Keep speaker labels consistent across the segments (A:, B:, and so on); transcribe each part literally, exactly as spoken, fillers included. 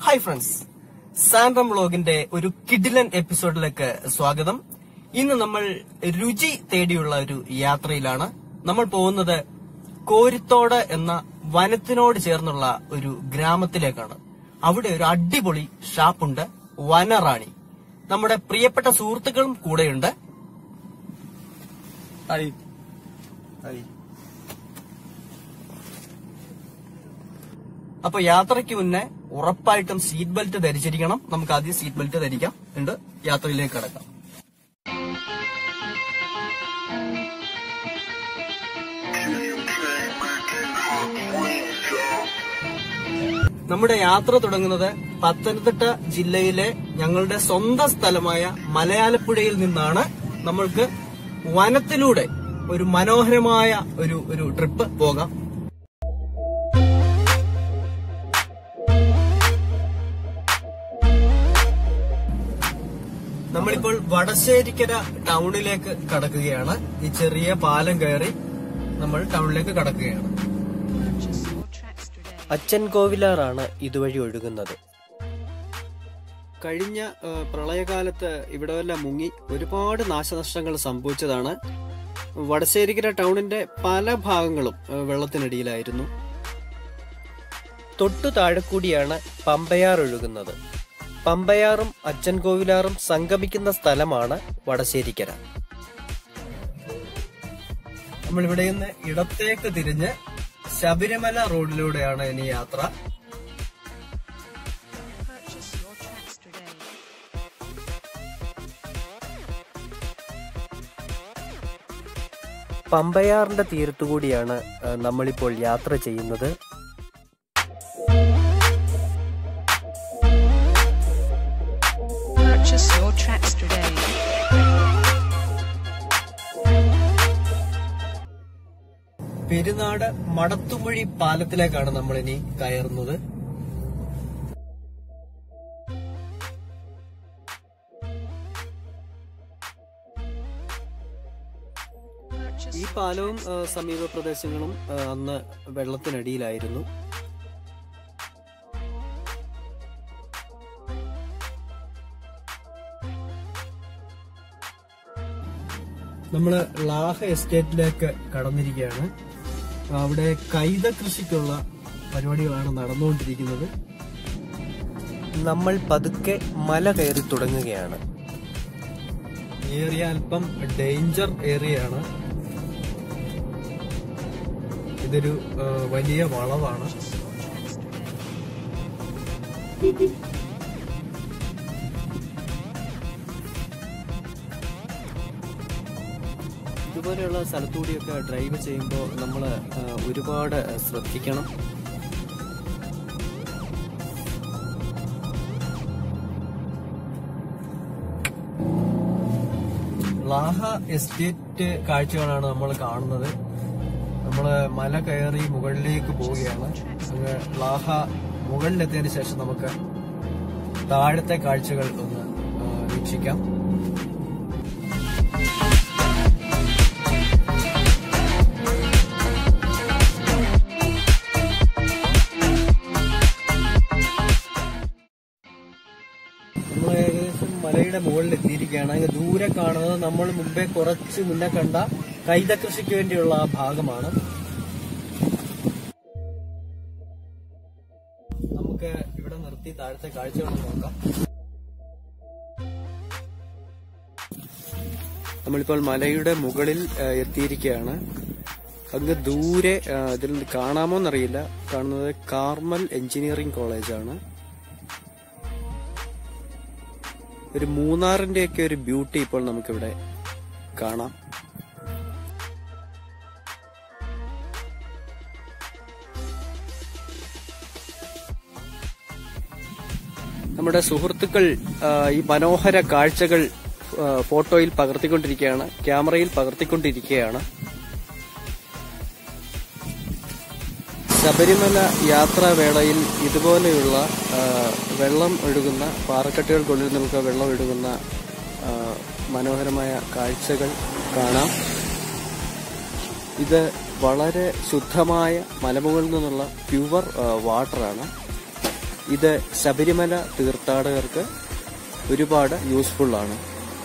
A: Hi friends, സാൻഡ്രം വ്ലോഗിന്റെ ഒരു കിഡിലൻ എപ്പിസോഡിലേക്ക് സ്വാഗതം. ഇന്ന് നമ്മൾ രുചി തേടിയുള്ള ഒരു യാത്രയിലാണ്. നമ്മൾ പോകുന്നത് കോരിത്തോട് എന്ന വനത്തിനോട് ചേർന്നുള്ള ഒരു ഗ്രാമത്തിലേക്കാണ്. അവിടെ ഒരു അടിപൊളി ഷാപ്പുണ്ട്, വനറാണി. നമ്മുടെ പ്രിയപ്പെട്ട സുഹൃത്തുക്കളും കൂടെയുണ്ട്. ഹായ് ഹായ് അപ്പൊ യാത്രയ്ക്ക് മുന്നേ ഉറപ്പായിട്ടും സീറ്റ് ബെൽറ്റ് ധരിച്ചിരിക്കണം. നമുക്ക് ആദ്യം സീറ്റ് ബെൽറ്റ് ധരിക്കാം, ഉണ്ട് യാത്രയിലേക്ക് കടക്കാം. നമ്മുടെ യാത്ര തുടങ്ങുന്നത് പത്തനംതിട്ട ജില്ലയിലെ ഞങ്ങളുടെ സ്വന്തം സ്ഥലമായ മലയാലപ്പുഴയിൽ നിന്നാണ്. നമ്മൾക്ക് വനത്തിലൂടെ ഒരു മനോഹരമായ ഒരു ഒരു ട്രിപ്പ് പോകാം. നമ്മളിപ്പോൾ വടശ്ശേരിക്കര ടൗണിലേക്ക് കടക്കുകയാണ്. ഈ ചെറിയ പാലം കയറി നമ്മൾ ടൗണിലേക്ക് കടക്കുകയാണ്.
B: അച്ഛൻ കോവിലാറാണ് ഇതുവഴി ഒഴുകുന്നത്.
A: കഴിഞ്ഞ പ്രളയകാലത്ത് ഇവിടെയെല്ലാം മുങ്ങി ഒരുപാട് നാശനഷ്ടങ്ങൾ സംഭവിച്ചതാണ്. വടശ്ശേരിക്കര ടൗണിന്റെ പല ഭാഗങ്ങളും വെള്ളത്തിനടിയിലായിരുന്നു.
B: തൊട്ടു താഴെ കൂടിയാണ് പമ്പയാർ ഒഴുകുന്നത്. പമ്പയാറും അച്ഛൻ കോവിലാറും സംഗമിക്കുന്ന സ്ഥലമാണ് വടശ്ശേരിക്കര.
A: നമ്മളിവിടെ നിന്ന് ഇടത്തേക്ക് തിരിഞ്ഞ് ശബരിമല റോഡിലൂടെയാണ് ഇനി യാത്ര.
B: പമ്പയാറിന്റെ തീരത്തുകൂടിയാണ് നമ്മളിപ്പോൾ യാത്ര ചെയ്യുന്നത്.
A: പെരുന്നാട് മടത്തുമൊഴി പാലത്തിലേക്കാണ് നമ്മൾ ഇനി കയറുന്നത്. ഈ പാലവും സമീപ പ്രദേശങ്ങളും അന്ന് വെള്ളത്തിനടിയിലായിരുന്നു. നമ്മള് ലാഹ എസ്റ്റേറ്റിലേക്ക് കടന്നിരിക്കുകയാണ്. അവിടെ കൈത കൃഷിക്കുള്ള പരിപാടികളാണ് നടന്നുകൊണ്ടിരിക്കുന്നത്.
B: നമ്മൾ പതുക്കെ മല കയറി തുടങ്ങുകയാണ്.
A: ഏരിയ അല്പം ഡേഞ്ചർ ഏരിയയാണ്. ഇതൊരു വലിയ വളവാണ്. ഇതുപോലെയുള്ള സ്ഥലത്തൂടിയൊക്കെ ഡ്രൈവ് ചെയ്യുമ്പോൾ നമ്മൾ ഒരുപാട് ശ്രദ്ധിക്കണം. ലാഹ എസ്റ്റേറ്റ് കാഴ്ചകളാണ് നമ്മൾ കാണുന്നത്. നമ്മള് മല കയറി മുകളിലേക്ക് പോവുകയാണ്. അങ്ങ് ലാഹ മുകളിലെത്തിയതിനു ശേഷം നമുക്ക് താഴത്തെ കാഴ്ചകൾ ഒന്ന് വീക്ഷിക്കാം. ഏകദേശം മലയുടെ മുകളിൽ എത്തിയിരിക്കുകയാണ്. അങ്ങ് ദൂരെ കാണുന്നത് നമ്മൾ മുമ്പേ കുറച്ച് മുന്നേ കണ്ട കൈത കൃഷിക്ക് വേണ്ടിയുള്ള ആ ഭാഗമാണ്. നമുക്ക് ഇവിടെ നിർത്തി താഴത്തെ കാഴ്ചകൾ നോക്കാം. നമ്മളിപ്പോൾ മലയുടെ മുകളിൽ എത്തിയിരിക്കുകയാണ്. അങ്ങ് ദൂരെ ഇതിൽ കാണാമോന്നറിയില്ല, കാണുന്നത് കാർമൽ എഞ്ചിനീയറിംഗ് കോളേജാണ്. ഒരു മൂന്നാറിന്റെ ഒക്കെ ഒരു ബ്യൂട്ടി ഇപ്പോൾ നമുക്കിവിടെ കാണാം. നമ്മുടെ സുഹൃത്തുക്കൾ ഈ മനോഹര കാഴ്ചകൾ ഫോട്ടോയിൽ പകർത്തിക്കൊണ്ടിരിക്കുകയാണ്, ക്യാമറയിൽ പകർത്തിക്കൊണ്ടിരിക്കുകയാണ്. ശബരിമല യാത്രാവേളയിൽ ഇതുപോലെയുള്ള വെള്ളം ഒഴുകുന്ന പാറക്കെട്ടുകൾക്കുള്ളിൽ നമുക്ക് വെള്ളം ഒഴുകുന്ന മനോഹരമായ കാഴ്ചകൾ കാണാം. ഇത് വളരെ ശുദ്ധമായ മലമുകളിൽ നിന്നുള്ള പ്യുവർ വാട്ടറാണ്.
B: ഇത് ശബരിമല തീർത്ഥാടകർക്ക് ഒരുപാട് യൂസ്ഫുൾ ആണ്.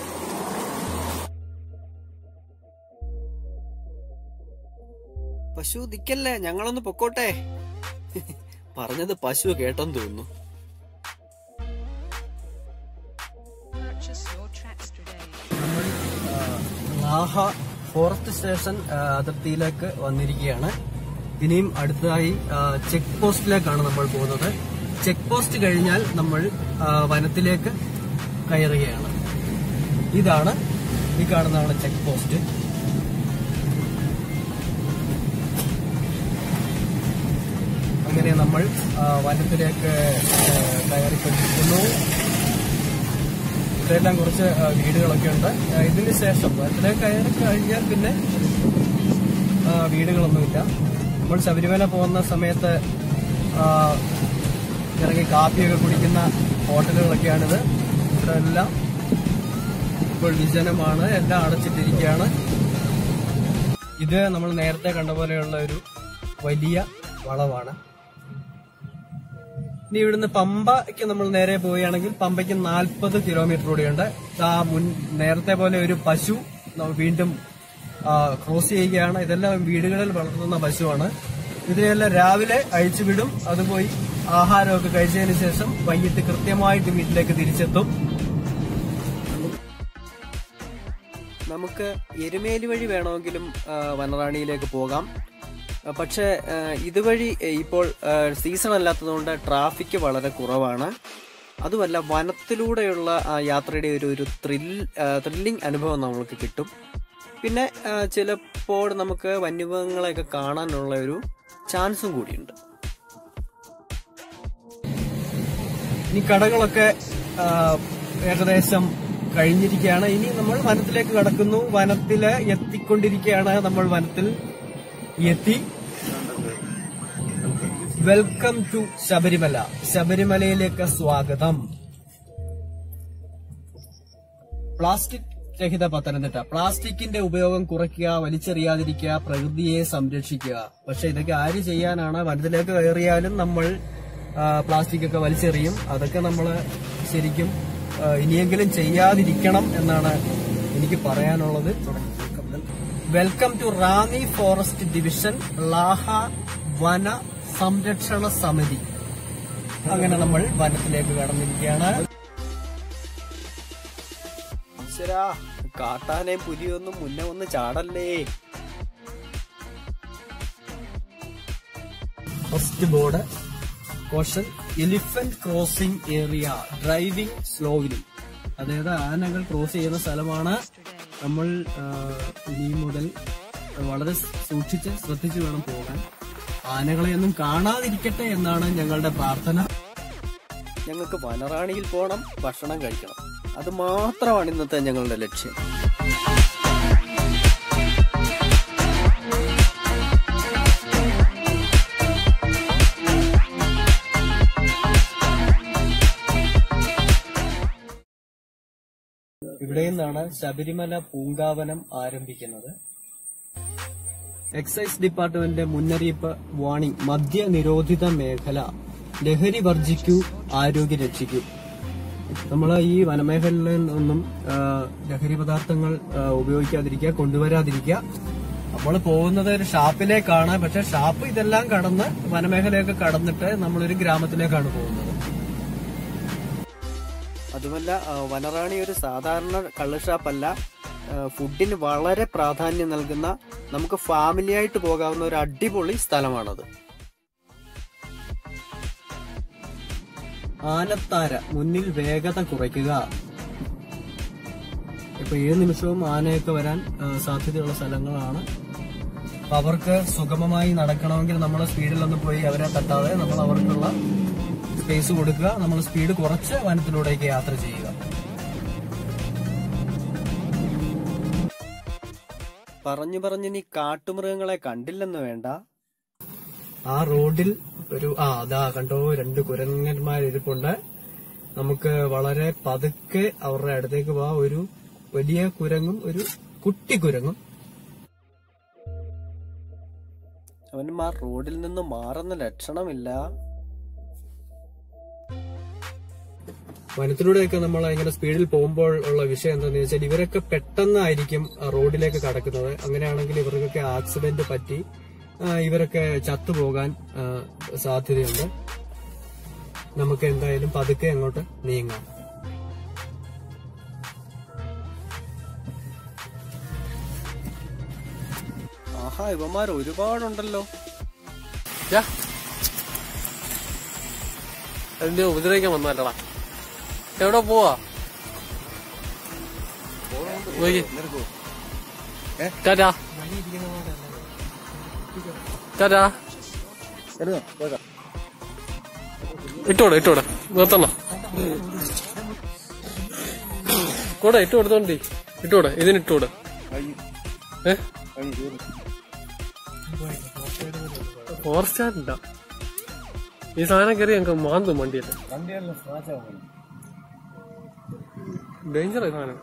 B: പശു നിക്കല്ലേ, ഞങ്ങളൊന്ന് പൊക്കോട്ടെ. പറഞ്ഞത് പശു കേട്ടെന്ന് തോന്നുന്നു.
A: നമ്മൾ ലാഹ ഫോറസ്റ്റ് സ്റ്റേഷൻ അതിർത്തിയിലേക്ക് വന്നിരിക്കുകയാണ്. ഇനിയും അടുത്തതായി ചെക്ക് പോസ്റ്റിലേക്കാണ് നമ്മൾ പോകുന്നത്. ചെക്ക് പോസ്റ്റ് കഴിഞ്ഞാൽ നമ്മൾ വനത്തിലേക്ക് കയറുകയാണ്. ഇതാണ് ഈ കാണുന്നതാണ് ചെക്ക് പോസ്റ്റ്. അങ്ങനെ നമ്മൾ വനത്തിലേക്ക് കയറിക്കൊണ്ടിരിക്കുന്നു. ഇതെല്ലാം കുറച്ച് വീടുകളൊക്കെ ഉണ്ട്. ഇതിന് ശേഷം വനത്തിലേക്ക് കയറി കഴിഞ്ഞാൽ പിന്നെ വീടുകളൊന്നുമില്ല. നമ്മൾ ശബരിമല പോകുന്ന സമയത്ത് ഇറങ്ങി കാപ്പിയൊക്കെ കുടിക്കുന്ന ഹോട്ടലുകളൊക്കെയാണിത്. ഇവിടെ എല്ലാം ഇപ്പോൾ വിജനമാണ്, എല്ലാം അടച്ചിട്ടിരിക്കുകയാണ്. ഇത് നമ്മൾ നേരത്തെ കണ്ട പോലെയുള്ള ഒരു വലിയ വളവാണ്. ഇനി ഇവിടുന്ന് പമ്പയ്ക്ക് നമ്മൾ നേരെ പോവുകയാണെങ്കിൽ പമ്പയ്ക്ക് നാൽപ്പത് കിലോമീറ്റർ കൂടിയുണ്ട്. ആ മുൻ നേരത്തെ പോലെ ഒരു പശു വീണ്ടും ക്രോസ് ചെയ്യുകയാണ്. ഇതെല്ലാം വീടുകളിൽ വളർത്തുന്ന പശുവാണ്. ഇതിനെല്ലാം രാവിലെ അഴിച്ചുവിടും. അത് പോയി ആഹാരമൊക്കെ കഴിച്ചതിന് ശേഷം വൈകിട്ട് കൃത്യമായിട്ട് വീട്ടിലേക്ക് തിരിച്ചെത്തും.
B: നമുക്ക് എരുമേലി വഴി വേണമെങ്കിലും വനറാണിയിലേക്ക് പോകാം. പക്ഷെ ഇതുവഴി ഇപ്പോൾ സീസൺ അല്ലാത്തതുകൊണ്ട് ട്രാഫിക് വളരെ കുറവാണ്. അതുമല്ല, വനത്തിലൂടെയുള്ള യാത്രയുടെ ഒരു ഒരു ത്രിൽ ത്രില്ലിംഗ് അനുഭവം നമുക്ക് കിട്ടും. പിന്നെ ചിലപ്പോൾ നമുക്ക് വന്യമൃഗങ്ങളെയൊക്കെ കാണാനുള്ള ഒരു ചാൻസും കൂടിയുണ്ട്.
A: ഇനി കടകളൊക്കെ ഏകദേശം കഴിഞ്ഞിരിക്കുകയാണ്. ഇനി നമ്മൾ വനത്തിലേക്ക് കടക്കുന്നു. വനത്തില് എത്തിക്കൊണ്ടിരിക്കുകയാണ്. നമ്മൾ വനത്തിൽ എത്തി. Welcome to Sabarimala. ശബരിമലയിലേക്ക് സ്വാഗതം. പ്ലാസ്റ്റിക് രഹിത പത്തനംതിട്ട. പ്ലാസ്റ്റിക്കിന്റെ ഉപയോഗം കുറയ്ക്കുക, വലിച്ചെറിയാതിരിക്കുക, പ്രകൃതിയെ സംരക്ഷിക്കുക. പക്ഷെ ഇതൊക്കെ ആര് ചെയ്യാനാണ്? വനത്തിലേക്ക് കയറിയാലും നമ്മൾ പ്ലാസ്റ്റിക് ഒക്കെ വലിച്ചെറിയും. അതൊക്കെ നമ്മൾ ശരിക്കും ഇനിയെങ്കിലും ചെയ്യാതിരിക്കണം എന്നാണ് എനിക്ക് പറയാനുള്ളത്. Welcome to Ranni forest division Laha വന സംരക്ഷണ സമിതി. അങ്ങനെ നമ്മൾ വനത്തിലേക്ക് കടന്നിരിക്കുകയാണ്.
B: ഈശ്വരാ, കാട്ടാനയും പുലിയൊന്നും മുന്നേ ഒന്ന് ചാടല്ലേ.
A: First board caution elephant crossing area, driving slowly. അതായത് ആനകൾ ക്രോസ് ചെയ്യുന്ന സ്ഥലമാണ്. നമ്മൾ ഇനി മുതൽ വളരെ സൂക്ഷിച്ച് ശ്രദ്ധിച്ചു വേണം പോകാൻ. ആനകളെയൊന്നും കാണാതിരിക്കട്ടെ എന്നാണ് ഞങ്ങളുടെ പ്രാർത്ഥന.
B: ഞങ്ങൾക്ക് വനറാണിയിൽ പോകണം, ഭക്ഷണം കഴിക്കണം. അത് മാത്രമാണ് ഇന്നത്തെ ഞങ്ങളുടെ ലക്ഷ്യം.
A: ഇവിടെ നിന്നാണ് ശബരിമല പൂങ്കാവനം ആരംഭിക്കുന്നത്. എക്സൈസ് ഡിപ്പാർട്ട്മെന്റിന്റെ മുന്നറിയിപ്പ് വാണിംഗ്. മദ്യ നിരോധിത മേഖല. ലഹരി വർജിക്കൂ, ആരോഗ്യം രക്ഷിക്കൂ. നമ്മൾ ഈ വനമേഖലയിൽ നിന്നും ലഹരി പദാർത്ഥങ്ങൾ ഉപയോഗിക്കാതിരിക്കുക, കൊണ്ടുവരാതിരിക്കുക. നമ്മൾ പോകുന്നത് ഒരു ഷാപ്പിലേക്കാണ്. പക്ഷെ ഷാപ്പ് ഇതെല്ലാം കടന്ന് വനമേഖലയൊക്കെ കടന്നിട്ട് നമ്മളൊരു ഗ്രാമത്തിലേക്കാണ് പോകുന്നത്.
B: അതുമല്ല, വനറാണി ഒരു സാധാരണ കള്ള് ഷാപ്പല്ല. ഫുഡിന് വളരെ പ്രാധാന്യം നൽകുന്ന, നമുക്ക് ഫാമിലി ആയിട്ട് പോകാവുന്ന ഒരു അടിപൊളി സ്ഥലമാണത്.
A: ആനത്താര. മുന്നിൽ വേഗത കുറയ്ക്കുക. ഇപ്പൊ ഏത് നിമിഷവും ആനയൊക്കെ വരാൻ സാധ്യതയുള്ള സ്ഥലങ്ങളാണ്. അപ്പൊ അവർക്ക് സുഗമമായി നടക്കണമെങ്കിൽ നമ്മൾ സ്പീഡിലൊന്നും പോയി അവരെ തട്ടാതെ നമ്മൾ അവർക്കുള്ള സ്പേസ് കൊടുക്കുക. നമ്മൾ സ്പീഡ് കുറച്ച് വനത്തിലൂടെയൊക്കെ യാത്ര ചെയ്യുക.
B: പറഞ്ഞു പറഞ്ഞ് നീ കാട്ടുമൃഗങ്ങളെ കണ്ടില്ലെന്ന് വേണ്ട.
A: ആ റോഡിൽ ഒരു ആ അതാ കണ്ടോ, രണ്ട് കുരങ്ങന്മാരിരിപ്പുണ്ട്. നമുക്ക് വളരെ പതുക്കെ അവരുടെ അടുത്തേക്ക് പോവാം. ഒരു വലിയ കുരങ്ങും ഒരു കുട്ടി കുരങ്ങും.
B: അവന്മാർ റോഡിൽ നിന്ന് മാറുന്ന ലക്ഷണമില്ല. വനത്തിലൂടെയൊക്കെ നമ്മൾ ഇങ്ങനെ സ്പീഡിൽ പോകുമ്പോൾ ഉള്ള വിഷയം എന്താണെന്ന് വെച്ചാൽ ഇവരൊക്കെ പെട്ടെന്നായിരിക്കും റോഡിലേക്ക് കടക്കുന്നത്. അങ്ങനെയാണെങ്കിൽ ഇവർക്കൊക്കെ ആക്സിഡന്റ് പറ്റി ഇവരൊക്കെ ചത്തുപോകാൻ സാധ്യതയുണ്ട്. നമുക്ക് എന്തായാലും പതുക്കെ അങ്ങോട്ട് നീങ്ങാം. ആഹാ, ഇവന്മാർ ഒരുപാടുണ്ടല്ലോ.
C: അതിന്റെ ഉപദ്രവിക്കാൻ വന്നല്ലടാ. എവിടെ പോവാ? ടാറ്റാ ടാറ്റാ. ഇട്ടോടെ ഇട്ടോടെ നിർത്തണ കൂടെ ഇട്ട് കൊടുത്തോണ്ടി. ഇട്ടോടെ ഇതിനിട്ടോടെ. ഏ ഫോറസ്റ്റാറുണ്ടോ? ഈ സാധനം കയറി ഞങ്ങൾക്ക് മാന്തും വണ്ടിയല്ലേ. ഡേഞ്ചർ സാധനം.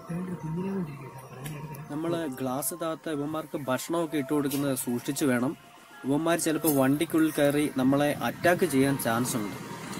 B: നമ്മള് ഗ്ലാസ് താത്ത ഇവന്മാർക്ക് ഭക്ഷണമൊക്കെ ഇട്ട് കൊടുക്കുന്നത് സൂക്ഷിച്ചു വേണം. ഇവന്മാർ ചിലപ്പോൾ വണ്ടിക്കുള്ളിൽ കയറി നമ്മളെ അറ്റാക്ക് ചെയ്യാൻ ചാൻസ് ഉണ്ട്.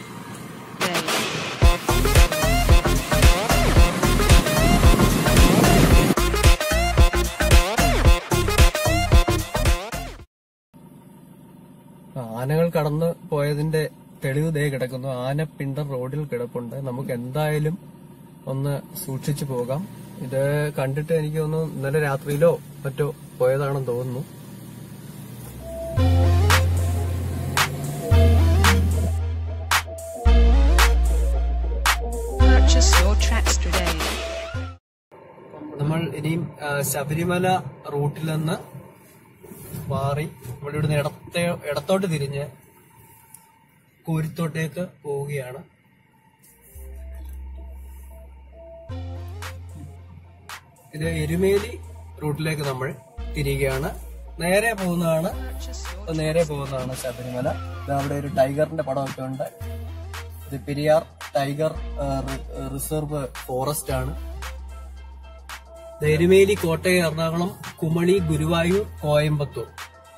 B: ആനകൾ കടന്നു പോയതിന്റെ തെളിവ് ദേ കിടക്കുന്നു. ആനപ്പിണ്ടർ റോഡിൽ കിടപ്പുണ്ട്. നമുക്ക് എന്തായാലും ഒന്ന് സൂക്ഷിച്ചു പോകാം. ഇത് കണ്ടിട്ട് എനിക്ക് തോന്നുന്നു ഇന്നലെ രാത്രിയിലോ മറ്റോ പോയതാണെന്ന് തോന്നുന്നു. നമ്മൾ ഇനിയും ശബരിമല റൂട്ടിൽ നിന്ന് മാറി നമ്മളിവിടുന്ന് ഇടത്തെ ഇടത്തോട്ട് തിരിഞ്ഞ് കോരിത്തോട്ടേക്ക് പോവുകയാണ്. ഇത് എരുമേലി റൂട്ടിലേക്ക് നമ്മൾ തിരികെയാണ്. നേരെ പോകുന്നതാണ് നേരെ പോകുന്നതാണ് ശബരിമല. അവിടെ ഒരു ടൈഗറിന്റെ പടമൊക്കെ ഉണ്ട്. ഇത് പെരിയാർ ടൈഗർ റിസർവ് ഫോറസ്റ്റ് ആണ്. എരുമേലി, കോട്ടയം, എറണാകുളം, കുമളി, ഗുരുവായൂർ, കോയമ്പത്തൂർ.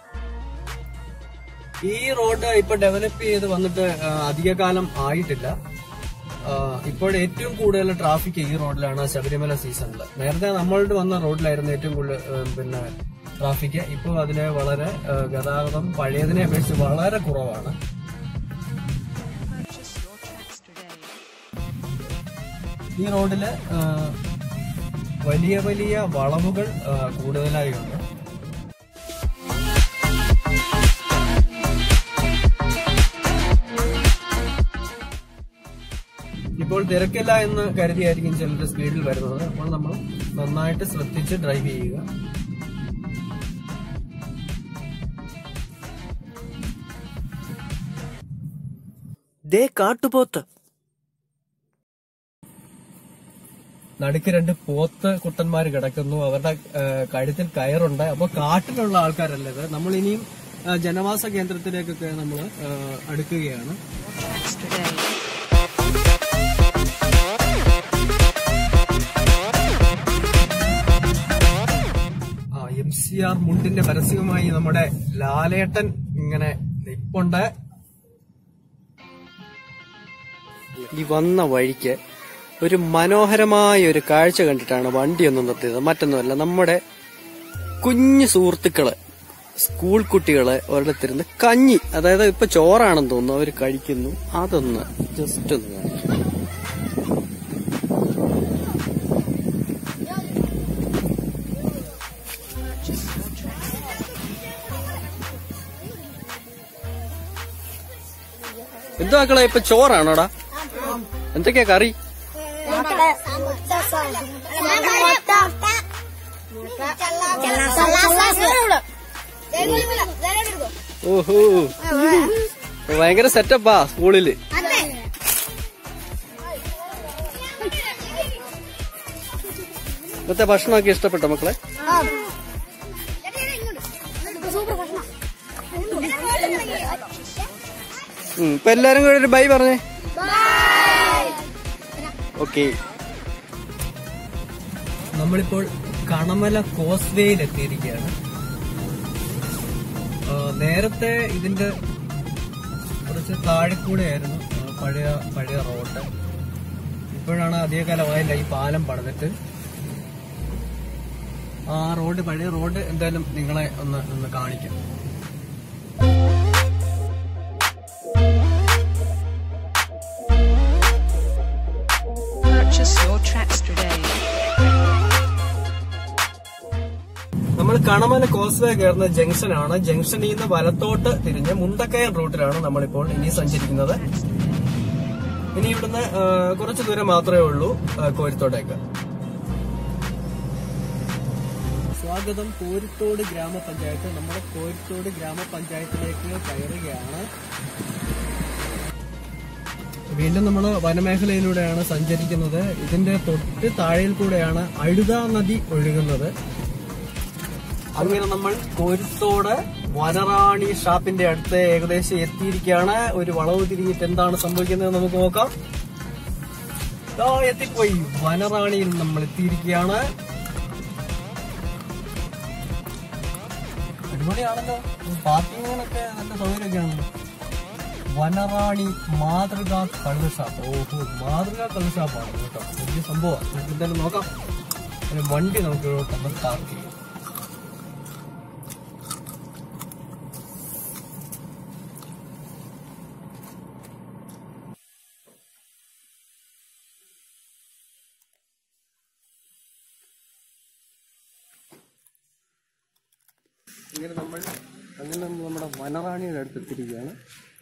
B: ഈ റോഡ് ഇപ്പൊ ഡെവലപ്പ് ചെയ്ത് വന്നിട്ട് അധികകാലം ആയിട്ടില്ല. ഇപ്പോൾ ഏറ്റവും കൂടുതൽ ട്രാഫിക് ഈ റോഡിലാണ് ശബരിമല സീസണിൽ. നേരത്തെ നമ്മളുടെ വന്ന റോഡിലായിരുന്നു ഏറ്റവും കൂടുതൽ പിന്നെ ട്രാഫിക്. ഇപ്പോൾ അതിന് വളരെ ഗതാഗതം പഴയതിനെ അപേക്ഷിച്ച് വളരെ കുറവാണ്. ഈ റോഡില് വലിയ വലിയ വളവുകൾ കൂടുതലായി ഉണ്ട്. ഇപ്പോൾ തിരക്കില്ല എന്ന് കരുതിയായിരിക്കും ചിലർ സ്പീഡിൽ വരുന്നത്. അപ്പോൾ നമ്മൾ നന്നായിട്ട് ശ്രദ്ധിച്ച് ഡ്രൈവ് ചെയ്യുക. ദേ കാട്ടുപോത്ത്. നടുക്ക് രണ്ട് പോത്ത് കുട്ടന്മാർ കിടക്കുന്നു. അവരുടെ കഴുത്തിൽ കയറുണ്ട്. അപ്പൊ കാട്ടിലുള്ള ആൾക്കാരല്ല ഇത്. നമ്മൾ ഇനിയും ജനവാസ കേന്ദ്രത്തിലേക്കൊക്കെ നമ്മൾ അടുക്കുകയാണ്. ആ എം സി ആർ മുണ്ടിന്റെ പരസ്യവുമായി നമ്മുടെ ലാലേട്ടൻ ഇങ്ങനെ നിപ്പുണ്ട്. ഈ വന്ന വഴിക്ക് ഒരു മനോഹരമായ ഒരു കാഴ്ച കണ്ടിട്ടാണ് വണ്ടിയൊന്നും നിർത്തിയത്. മറ്റൊന്നുമല്ല, നമ്മുടെ കുഞ്ഞു സുഹൃത്തുക്കള്, സ്കൂൾ കുട്ടികള് ഒരിടത്തിരുന്ന് കഞ്ഞി, അതായത് ഇപ്പൊ ചോറാണെന്ന് തോന്നുന്നു, അവര് കഴിക്കുന്നു. അതൊന്ന് ജസ്റ്റ് ഒന്ന് കാണിച്ചു. എന്തോ മക്കളെ ഇപ്പൊ ചോറാണോടാ? എന്തൊക്കെയാ കറി? ഓഹോ, ഭയങ്കര സെറ്റപ്പാ സ്കൂളില്. ഇന്നത്തെ ഭക്ഷണമൊക്കെ ഇഷ്ടപ്പെട്ടോ മക്കളെ? ഇപ്പൊ എല്ലാരും കൂടെ ഒരു ബൈ പറഞ്ഞേ. ഓക്കെ, നമ്മളിപ്പോൾ കണമല കോസ്വേയിൽ എത്തിയിരിക്കുകയാണ്. നേരത്തെ ഇതിന്റെ കുറച്ച് താഴെക്കൂടെയായിരുന്നു പഴയ പഴയ റോഡ്.
A: ഇപ്പോഴാണ് അധികകാലമായില്ല ഈ പാലം പണിതിട്ട്. ആ റോഡ്, പഴയ റോഡ് എന്തായാലും നിങ്ങളെ ഒന്ന് ഒന്ന് കാണിക്കാം. നമ്മൾ കണമല കോസ്വേ കയറുന്ന ജംഗ്ഷനാണ്. ജംഗ്ഷനിൽ നിന്ന് വലത്തോട്ട് തിരിഞ്ഞ് മുണ്ടക്കയം റൂട്ടിലാണ് നമ്മളിപ്പോൾ ഇനി സഞ്ചരിക്കുന്നത്. ഇനി ഇവിടുന്ന് കുറച്ചു ദൂരം മാത്രമേ ഉള്ളൂ കോരിത്തോടേക്ക്. സ്വാഗതം കോരിത്തോട് ഗ്രാമപഞ്ചായത്ത്. നമ്മുടെ കോരിത്തോട് ഗ്രാമപഞ്ചായത്തിലേക്ക് കയറുകയാണ്. വീണ്ടും നമ്മൾ വനമേഖലയിലൂടെയാണ് സഞ്ചരിക്കുന്നത്. ഇതിന്റെ തൊട്ട് താഴെയിൽ കൂടെയാണ് അഴുത നദി ഒഴുകുന്നത്. അങ്ങനെ നമ്മൾ കോരിത്തോട് വനറാണി ഷാപ്പിന്റെ അടുത്ത് ഏകദേശം എത്തിയിരിക്കുകയാണ്. ഒരു വളവ് തിരിഞ്ഞിട്ട് എന്താണ് സംഭവിക്കുന്നത് നമുക്ക് നോക്കാം. എത്തിപ്പോയി, വനറാണിയിൽ നമ്മൾ എത്തിയിരിക്കുകയാണ്. അടിപൊളിയാണല്ലോ, പാർക്കിങ്ങിനൊക്കെ നല്ല സൗകര്യമൊക്കെയാണ്. വനറാണി മാതൃകാ കള്ള് ഷാപ്പ്. ഓഹോ, മാതൃകാ കള്ള് ഷാപ്പാണ് കേട്ടോ, വലിയ സംഭവമാണ്. നമുക്ക് എന്തായാലും നോക്കാം. വണ്ടി നമുക്ക് ഇവിടെ പാർക്ക് ചെയ്യാം. ഇങ്ങനെ നമ്മൾ അങ്ങനെ നമ്മൾ നമ്മുടെ വനറാണിയുടെ അടുത്ത് എത്തിയിരിക്കുകയാണ്.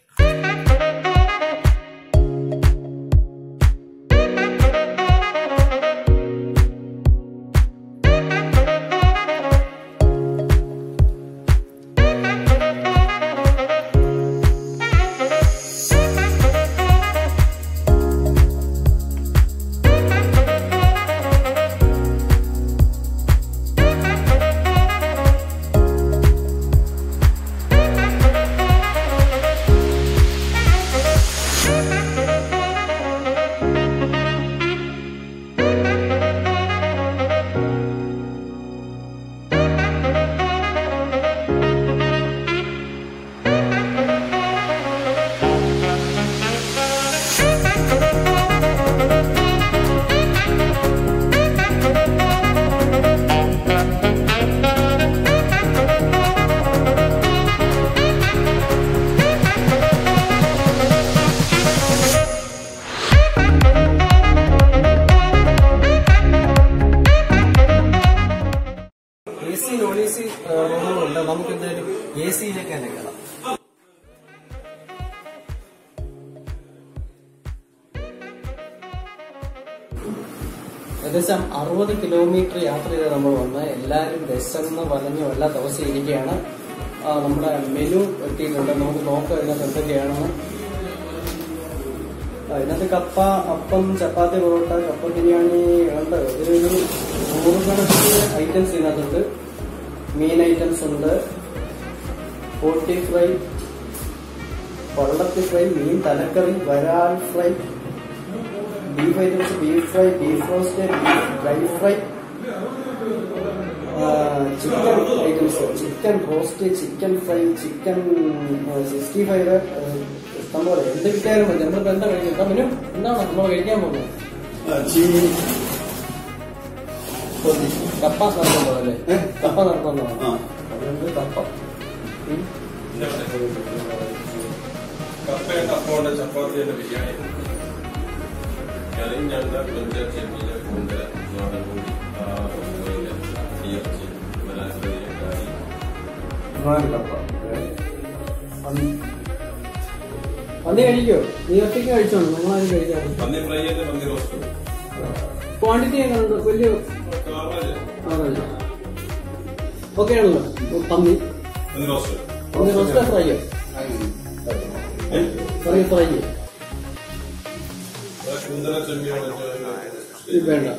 A: റൂമുകളുണ്ട്. നമുക്ക് എന്തായാലും എ സിയിലേക്ക് തന്നെ കയറാം. ഏകദേശം അറുപത് കിലോമീറ്റർ യാത്ര ചെയ്ത് നമ്മൾ വന്ന് എല്ലാവരും വിശന്ന് വലഞ്ഞു എല്ലാ ദിവസം ഇരിക്കുകയാണ്. നമ്മുടെ മെനു എത്തിയിട്ടുണ്ട്. നമുക്ക് നോക്കാം ഇതിനകത്ത് എന്തൊക്കെയാണെന്ന്. ഇതിനകത്ത് കപ്പ, അപ്പം, ചപ്പാത്തി, പൊറോട്ട, കപ്പ ബിരിയാണി ഉണ്ട്. ഇതിലൊരു നൂറുകണക്കിന് ഐറ്റംസ് ഇതിനകത്തുണ്ട്. മീൻ ഐറ്റംസ് ഉണ്ട്, പോട്ടി ഫ്രൈ, പള്ളത്തി ഫ്രൈ, മീൻ തലക്കറി, വരാൽ fry, beef items, beef fry, beef roast, beef dry fry, chicken items, chicken roast, chicken fry, chicken sixty five, ഇഷ്ടംപോലെ എന്ത് കിട്ടിയാലും മതി. നമ്മളിപ്പോ എന്താ കഴിക്കുക? മെനു എന്താണ് നമ്മൾ കഴിക്കാൻ പോകുന്നത്? കപ്പ നടത്തുന്നതല്ലേ? കപ്പ നടത്തുന്നതാണ്. അതുകൊണ്ട് കപ്പ
D: ചപ്പാത്തിയുടെ ബിരിയാണി, ഞണ്ട, കൊഞ്ച, ചെമ്മീൻ, കൂണ്ട, നാടൻ കോഴി, ഇറച്ചി,
A: കപ്പ. പന്നി കഴിക്കോ? നീ ഒറ്റയ്ക്ക് കഴിച്ചോളൂ, നമ്മളാരും കഴിക്കാറ്.
D: പന്നി ഫ്രൈ ആയിട്ട് പന്നി റോസ്റ്റ്.
A: ക്വാണ്ടിറ്റി എങ്ങനെയുണ്ട്? വലിയ ഓക്കെ ആണല്ലോ. പന്നി പന്നി റോസ്റ്റ് ഫ്രൈയോ? ഫ്രൈ ഫ്രൈ വേണ്ട.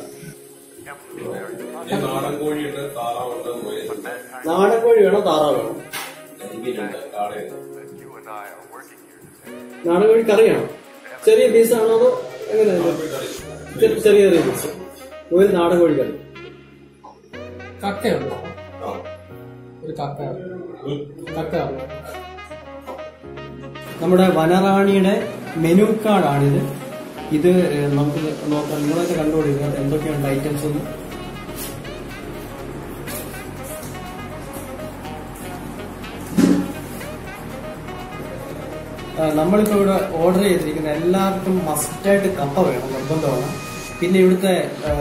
D: നാടൻ കോഴിയുണ്ട്, താറാവുണ്ട്.
A: നാടൻ കോഴി വേണോ താറാവ് വേണോ? നാടൻ കോഴി കറിയാണോ? ചെറിയ പീസാണോ അതോ എങ്ങനെയാണ്? ചെറിയ ചെറിയ പീസ്. ഒരു നാടൻ കോഴി കറി. കക്കയുണ്ടോ? ഒരു കക്ക കക്ക നമ്മുടെ വനറാണിയുടെ മെനു കാർഡാണിത്.
B: ഇത് നമുക്ക് നോക്കാം, നിങ്ങളൊക്കെ കണ്ടുപിടിക്കുക എന്തൊക്കെയാണ് ഐറ്റംസ് എന്ന്. നമ്മളിപ്പോ ഇവിടെ ഓർഡർ ചെയ്തിരിക്കുന്ന എല്ലാവർക്കും മസ്റ്റായിട്ട് കപ്പ വേണം, നിർബന്ധമാണ്. പിന്നെ ഇവിടുത്തെ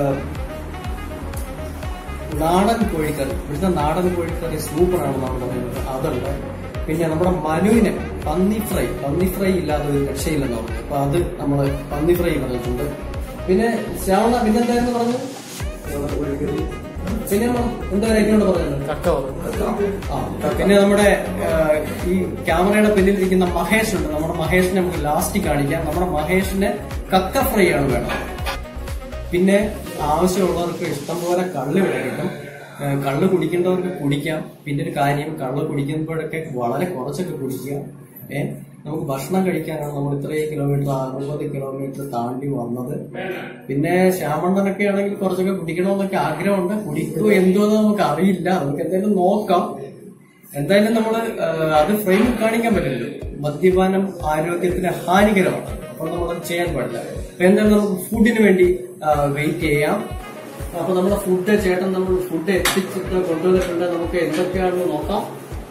B: നാടൻ കോഴിക്കറി, ഇവിടുത്തെ നാടൻ കോഴിക്കറി സൂപ്പറാണെന്നാണ് പറയുന്നത്, അതുണ്ട്. പിന്നെ നമ്മുടെ മനുവിന് പന്നി ഫ്രൈ, പന്നി ഫ്രൈ ഇല്ലാതെ ഒരു രക്ഷയില്ലെന്ന് പറഞ്ഞു. അപ്പൊ അത് നമ്മള് പന്നി ഫ്രൈ പറഞ്ഞിട്ടുണ്ട്. പിന്നെ ശ്യാമള പിന്നെന്തായിരുന്നു പറഞ്ഞത്? പിന്നെ എന്താ എന്നോട് പറഞ്ഞത്?
C: കക്ക
B: ആ പിന്നെ നമ്മുടെ ഈ ക്യാമറയുടെ പിന്നിലിരിക്കുന്ന മഹേഷ് ഉണ്ട്. നമ്മുടെ മഹേഷിനെ നമുക്ക് ലാസ്റ്റ് കാണിക്കാം. നമ്മുടെ മഹേഷിന് കക്ക ഫ്രൈ ആണ് വേണം. പിന്നെ ആവശ്യമുള്ളവർക്ക് ഇഷ്ടംപോലെ കള്ള് ഇവിടെ കിട്ടും. കള്ള് കുടിക്കേണ്ടവർക്ക് കുടിക്കാം. പിന്നെ ഒരു കാര്യം, കള്ള് കുടിക്കുമ്പോഴൊക്കെ വളരെ കുറച്ചൊക്കെ കുടിക്കുക. ഏഹ് നമുക്ക് ഭക്ഷണം കഴിക്കാനാണ് നമ്മൾ ഇത്രയും കിലോമീറ്റർ, അറുപത് കിലോമീറ്റർ താണ്ടി വന്നത്. പിന്നെ ശ്യാമണ്ണനൊക്കെ ആണെങ്കിൽ കുറച്ചൊക്കെ കുടിക്കണമെന്നൊക്കെ ആഗ്രഹമുണ്ട്. കുടിക്കുമോ എന്തോന്ന് നമുക്ക് അറിയില്ല, നമുക്ക് എന്തായാലും നോക്കാം. എന്തായാലും നമ്മള് അത് ഫ്രെയിമിൽ കാണിക്കാൻ പറ്റില്ല. മദ്യപാനം ആരോഗ്യത്തിന് ഹാനികരമാണ്, അപ്പോൾ നമ്മളത് ചെയ്യാൻ പാടില്ല. അപ്പൊ എന്തായാലും നമുക്ക് ഫുഡിന് വേണ്ടി വെയിറ്റ് ചെയ്യാം. അപ്പൊ നമ്മുടെ ഫുഡ് ചേട്ടൻ നമ്മൾ ഫുഡ് എത്തിച്ചിട്ട് കൊണ്ടുവന്നിട്ടുണ്ട്. നമുക്ക് എന്തൊക്കെയാണെന്ന് നോക്കാം.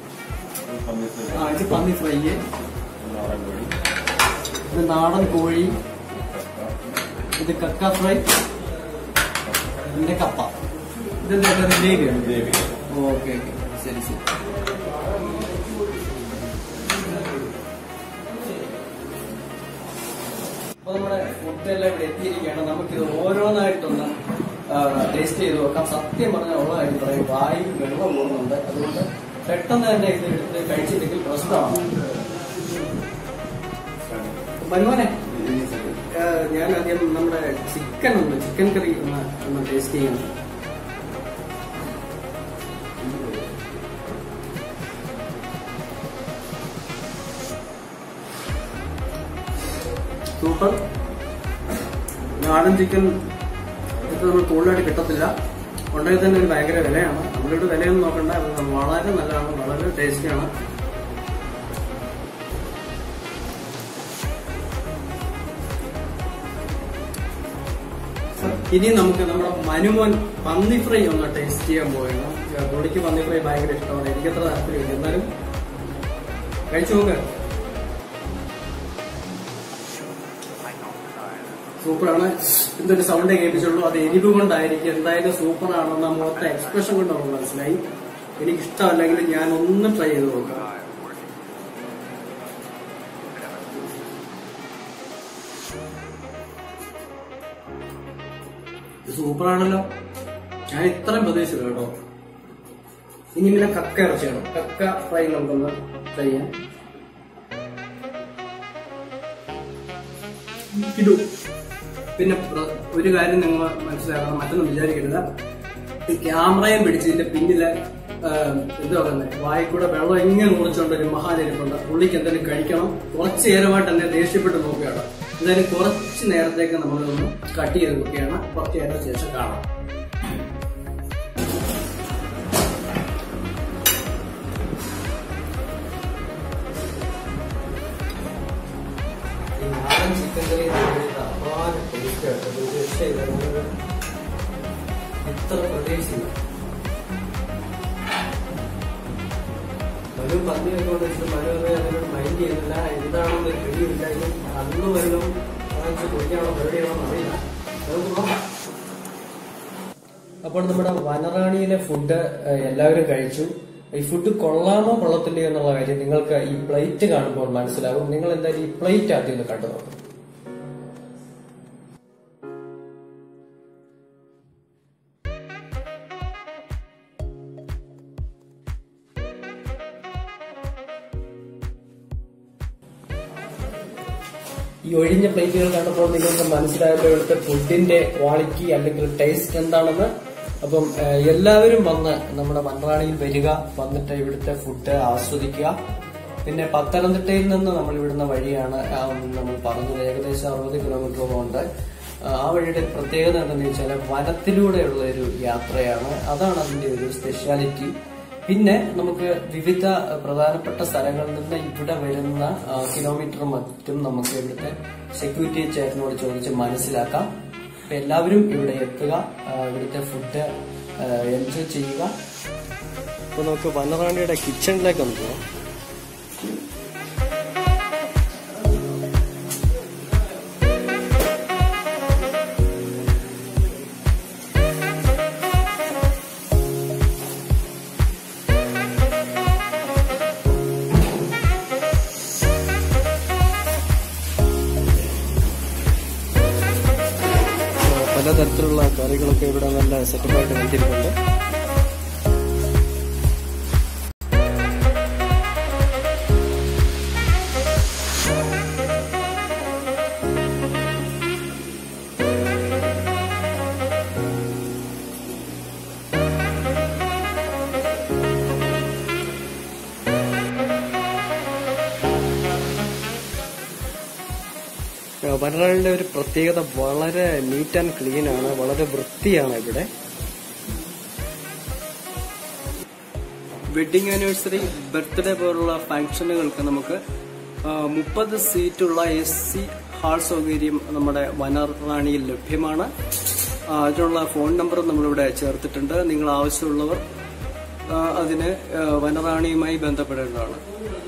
B: ആ ഇത് പന്നി ഫ്രൈ, ഇത് നാടൻ കോഴി, ഇത് കക്ക ഫ്രൈ, പിന്നെ കപ്പ. ഇതെന്താ ഗ്രേവിയാണ്? ഓക്കെ ഓക്കെ, ശരി ശരി. അപ്പൊ നമ്മുടെ ഫുഡെല്ലാം ഇവിടെ എത്തിയിരിക്കുകയാണ്. നമുക്കിത് ഓരോന്നായിട്ടൊന്ന് ടേസ്റ്റ് ചെയ്ത് നോക്കാം. സത്യം പറഞ്ഞാൽ ഉള്ളതായിട്ട് പറയും, വായി വെള്ളം പോകുന്നുണ്ട്. അതുകൊണ്ട് പെട്ടെന്ന് തന്നെ ഇത് എടുത്ത് കഴിച്ചില്ലെങ്കിൽ പ്രശ്നമാണ്. മനുവനെ, ഞാൻ ആദ്യം നമ്മുടെ ചിക്കൻ ഒന്ന് ചിക്കൻ കറി ഒന്ന് ഒന്ന് ടേസ്റ്റ് ചെയ്യണം. സൂപ്പർ. നാടൻ ചിക്കൻ ഇത് നമ്മൾ കൂടുതലായിട്ട് കിട്ടത്തില്ല, ഉണ്ടെങ്കിൽ തന്നെ ഒരു ഭയങ്കര വിലയാണ്. നമ്മളിവിടെ വിലയൊന്നും നോക്കണ്ട, വളരെ നല്ലതാണ്, വളരെ ടേസ്റ്റിയാണ്. ഇനി നമുക്ക് നമ്മുടെ മനുമോൻ പന്നി ഫ്രൈ ഒന്ന് ടേസ്റ്റ് ചെയ്യാൻ പോകണം. പുള്ളിക്ക് പന്നി ഫ്രൈ ഭയങ്കര ഇഷ്ടമാണ്, എനിക്കത്ര താല്പര്യമില്ല. എന്നാലും കഴിച്ചു നോക്ക്. സൂപ്പറാണ്. എന്തൊരു സൗണ്ടേ കേൾപ്പിച്ചുള്ളൂ, അത് എരിവ് കൊണ്ടായിരിക്കും. എന്തായാലും സൂപ്പറാണെന്ന് മൊത്തം എക്സ്പ്രഷൻ കൊണ്ട് നമുക്ക് മനസ്സിലായി. എനിക്കിഷ്ടമല്ലെങ്കിൽ ഞാൻ ഒന്ന് ട്രൈ ചെയ്ത് നോക്കാം. സൂപ്പറാണല്ലോ, ഞാൻ ഇത്രയും പ്രതീക്ഷിച്ചില്ല കേട്ടോ. ഇനി പിന്നെ കക്ക ഇറച്ചിയാണ്, കക്ക ഫ്രൈ നമുക്കൊന്ന് ട്രൈ ചെയ്യാം. ഇടൂ. പിന്നെ ഒരു കാര്യം നിങ്ങൾ മനസ്സിലാക്കണം, മറ്റൊന്നും വിചാരിക്കരുത്. ഈ ക്യാമറയും പിടിച്ചതിന്റെ പിന്നില് എന്താ പറയുന്നത്, വായിക്കൂടെ വെള്ളം എങ്ങനെ മുറിച്ചുകൊണ്ട് ഒരു മഹാനിരിപ്പുണ്ട്. പുള്ളിക്ക് എന്തെങ്കിലും കഴിക്കണം. കുറച്ചു നേരമായിട്ട് തന്നെ ദേഷ്യപ്പെട്ട് നോക്കുകയാണ്. എന്തായാലും കുറച്ച് നേരത്തേക്ക് നമ്മളൊന്ന് കട്ട് ചെയ്ത് നോക്കുകയാണ്. കുറച്ച് നേരത്തെ ശേഷം കാണാം. ചിക്കൻ കറി അപാര ടേസ്റ്റാണ്, ഇത്ര പ്രതീക്ഷിച്ചില്ല. ഒരു പന്നിയൊക്കെ കൊണ്ട് വെച്ചിട്ട് മനു അതിനോട് മൈൻഡ് ചെയ്യുന്നില്ല, എന്താണെന്ന് ഒരു പിടിയില്ല. ഇനി അന്ന് വരും വാങ്ങിച്ച് കുടിക്കാണോ പരിപാടിയാണോ അറിയില്ല. അപ്പോൾ നമ്മുടെ വനറാണിയിലെ ഫുഡ് എല്ലാവരും കഴിച്ചു. ഈ ഫുഡ് കൊള്ളാമോ കൊള്ളത്തില്ലേ എന്നുള്ള കാര്യം നിങ്ങൾക്ക് ഈ പ്ലേറ്റ് കാണുമ്പോൾ മനസ്സിലാവും. നിങ്ങൾ എന്തായാലും ഈ പ്ലേറ്റ് ആദ്യം ഒന്ന് കണ്ടു നോക്കും. ഈ ഒഴിഞ്ഞ പ്ലേറ്റുകൾ കണ്ടപ്പോൾ നിങ്ങൾക്ക് മനസ്സിലായല്ലോ ഇവിടുത്തെ ഫുഡിന്റെ ക്വാളിറ്റി അല്ലെങ്കിൽ ടേസ്റ്റ് എന്താണെന്ന്. അപ്പം എല്ലാവരും വന്ന് നമ്മുടെ മൺറാണിയിൽ വരിക, വന്നിട്ട് ഇവിടുത്തെ ഫുഡ് ആസ്വദിക്കുക. പിന്നെ പത്തനംതിട്ടയിൽ നിന്ന് നമ്മൾ ഇവിടുന്ന വഴിയാണ് നമ്മൾ പറഞ്ഞത്, ഏകദേശം അറുപത് കിലോമീറ്ററോളം ഉണ്ട്. ആ വഴിയുടെ പ്രത്യേകത എന്താണെന്ന് വെച്ചാൽ വനത്തിലൂടെയുള്ള ഒരു യാത്രയാണ്. അതാണ് അതിന്റെ ഒരു സ്പെഷ്യാലിറ്റി. പിന്നെ നമുക്ക് വിവിധ പ്രധാനപ്പെട്ട സ്ഥലങ്ങളിൽ നിന്ന് ഇവിടെ വരുന്ന കിലോമീറ്ററും മറ്റും നമുക്ക് ഇവിടുത്തെ സെക്യൂരിറ്റി ചേട്ടനോട് ചോദിച്ച് മനസ്സിലാക്കാം. അപ്പൊ എല്ലാവരും ഇവിടെ എത്തുക, ഇവിടുത്തെ ഫുഡ് എൻജോയ് ചെയ്യുക. അപ്പൊ നമുക്ക് വനറാണിയുടെ കിച്ചണിലേക്ക് ഒന്ന് പോകാം. പലതരത്തിലുള്ള കറികളൊക്കെ ഇവിടെ നല്ല സെറ്റപ്പായിട്ട് വെച്ചിരിക്കുന്നുണ്ട്. വനറാണിയുടെ ഒരു പ്രത്യേകത വളരെ നീറ്റ് ആൻഡ് ക്ലീൻ ആണ്, വളരെ വൃത്തിയാണ് ഇവിടെ. വെഡിങ് ആനിവേഴ്സറി, ബർത്ത്ഡേ പോലുള്ള ഫംഗ്ഷനുകൾക്ക് നമുക്ക് മുപ്പത് സീറ്റുള്ള എ സി ഹാൾ സൗകര്യം നമ്മുടെ വനറാണിയിൽ ലഭ്യമാണ്. അതിനുള്ള ഫോൺ നമ്പർ നമ്മളിവിടെ ചേർത്തിട്ടുണ്ട്. നിങ്ങൾ ആവശ്യമുള്ളവർ അതിന് വനറാണിയുമായി ബന്ധപ്പെടേണ്ടതാണ്.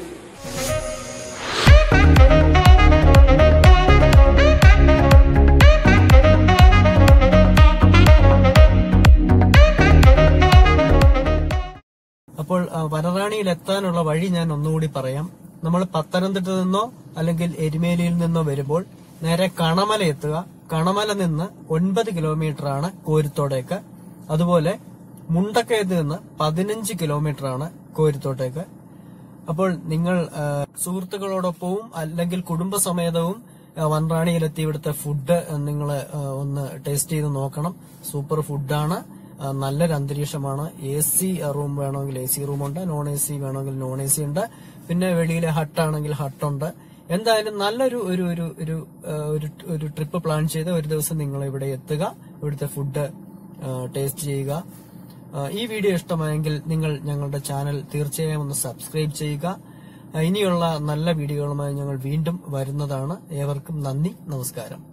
A: അപ്പോൾ വനറാണിയിൽ എത്താനുള്ള വഴി ഞാൻ ഒന്നുകൂടി പറയാം. നമ്മൾ പത്തനംതിട്ട നിന്നോ അല്ലെങ്കിൽ എരുമേലിയിൽ നിന്നോ വരുമ്പോൾ നേരെ കണമല എത്തുക. കണമല നിന്ന് ഒൻപത് കിലോമീറ്റർ ആണ് കോരിത്തോടേക്ക്. അതുപോലെ മുണ്ടക്കയത്ത് നിന്ന് പതിനഞ്ച് കിലോമീറ്റർ ആണ് കോരിത്തോട്ടേക്ക്. അപ്പോൾ നിങ്ങൾ സുഹൃത്തുക്കളോടൊപ്പവും അല്ലെങ്കിൽ കുടുംബസമേതവും വനറാണിയിലെത്തി ഇവിടുത്തെ ഫുഡ് നിങ്ങൾ ഒന്ന് ടേസ്റ്റ് ചെയ്ത് നോക്കണം. സൂപ്പർ ഫുഡാണ്, നല്ലൊരു അന്തരീക്ഷമാണ്. എ സി റൂം വേണമെങ്കിൽ എ സി റൂമുണ്ട്, നോൺ എ സി വേണമെങ്കിൽ നോൺ എ സി ഉണ്ട്, പിന്നെ വെളിയിലെ ഹട്ടാണെങ്കിൽ ഹട്ടുണ്ട്. എന്തായാലും നല്ലൊരു ഒരു ഒരു ഒരു ഒരു ട്രിപ്പ് പ്ലാൻ ചെയ്ത് ഒരു ദിവസം നിങ്ങൾ ഇവിടെ എത്തുക, ഇവിടുത്തെ ഫുഡ് ടേസ്റ്റ് ചെയ്യുക. ഈ വീഡിയോ ഇഷ്ടമായെങ്കിൽ നിങ്ങൾ ഞങ്ങളുടെ ചാനൽ തീർച്ചയായും ഒന്ന് സബ്സ്ക്രൈബ് ചെയ്യുക. ഇനിയുള്ള നല്ല വീഡിയോകളുമായി ഞങ്ങൾ വീണ്ടും വരുന്നതാണ്. ഏവർക്കും നന്ദി, നമസ്കാരം.